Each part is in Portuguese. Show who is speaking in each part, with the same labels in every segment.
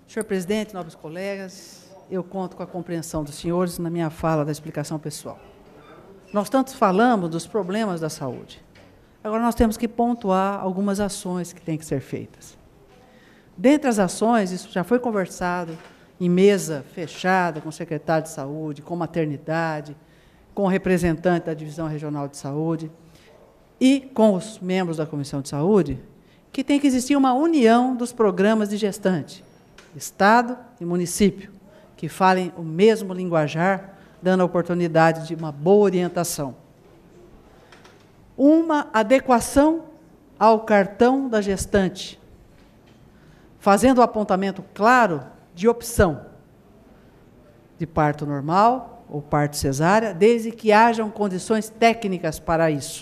Speaker 1: Senhor presidente, nobres colegas, eu conto com a compreensão dos senhores na minha fala da explicação pessoal. Nós tanto falamos dos problemas da saúde. Agora nós temos que pontuar algumas ações que têm que ser feitas. Dentre as ações, isso já foi conversado em mesa fechada com o secretário de saúde, com maternidade, com o representante da Divisão Regional de Saúde e com os membros da Comissão de Saúde, que tem que existir uma união dos programas de gestante, Estado e município, que falem o mesmo linguajar, dando a oportunidade de uma boa orientação. Uma adequação ao cartão da gestante, fazendo o apontamento claro de opção de parto normal ou parto cesárea, desde que hajam condições técnicas para isso.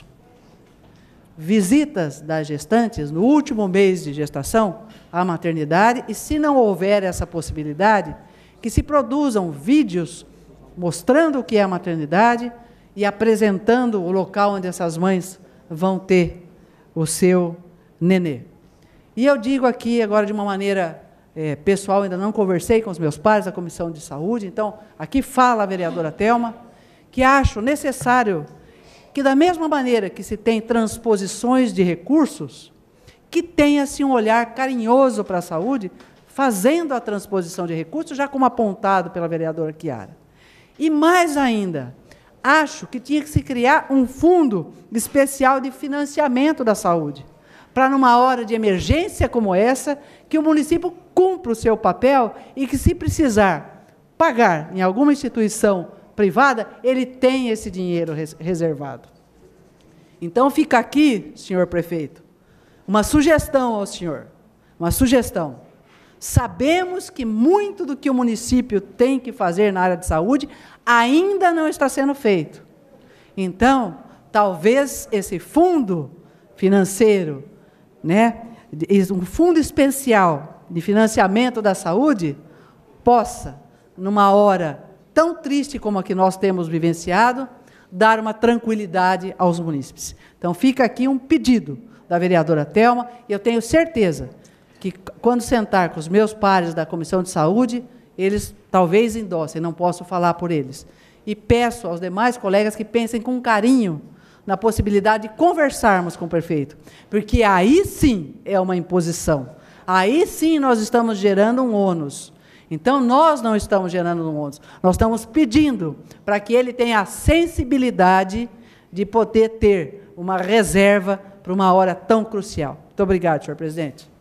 Speaker 1: Visitas das gestantes no último mês de gestação à maternidade e, se não houver essa possibilidade, que se produzam vídeos mostrando o que é a maternidade e apresentando o local onde essas mães vão ter o seu nenê. E eu digo aqui agora de uma maneira pessoal, ainda não conversei com os meus pares da Comissão de Saúde, então aqui fala a vereadora Thelma, que acho necessário que, da mesma maneira que se tem transposições de recursos, que tenha-se um olhar carinhoso para a saúde, fazendo a transposição de recursos, já como apontado pela vereadora Chiara. E mais ainda, acho que tinha que se criar um fundo especial de financiamento da saúde, para, numa hora de emergência como essa, que o município cumpra o seu papel e que, se precisar pagar em alguma instituição privada, ele tem esse dinheiro reservado. Então, fica aqui, senhor prefeito, uma sugestão ao senhor, uma sugestão. Sabemos que muito do que o município tem que fazer na área de saúde ainda não está sendo feito. Então, talvez esse fundo financeiro, um fundo especial de financiamento da saúde, possa, numa hora tão triste como a que nós temos vivenciado, dar uma tranquilidade aos munícipes. Então, fica aqui um pedido da vereadora Thelma, e eu tenho certeza que, quando sentar com os meus pares da Comissão de Saúde, eles talvez endossem, não posso falar por eles. E peço aos demais colegas que pensem com carinho na possibilidade de conversarmos com o prefeito, porque aí sim é uma imposição, aí sim nós estamos gerando um ônus. Então, nós não estamos gerando um ônus, nós estamos pedindo para que ele tenha a sensibilidade de poder ter uma reserva para uma hora tão crucial. Muito obrigado, senhor presidente.